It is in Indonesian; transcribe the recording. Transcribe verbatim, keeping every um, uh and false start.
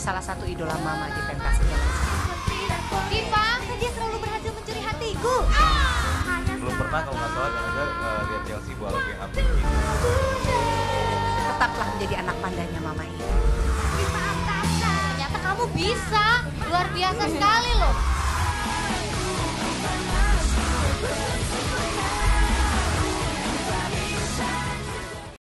salah satu idola mama di pentas zaman sekarang. Diva, dia selalu berhasil mencuri hatiku. Belum pernah kalau nggak salah Kanada uh, lihat Chelsea bawa lagu yang upbeat gitu. Tetaplah menjadi anak pandanya mama ini. Ternyata kamu bisa, luar biasa sekali loh.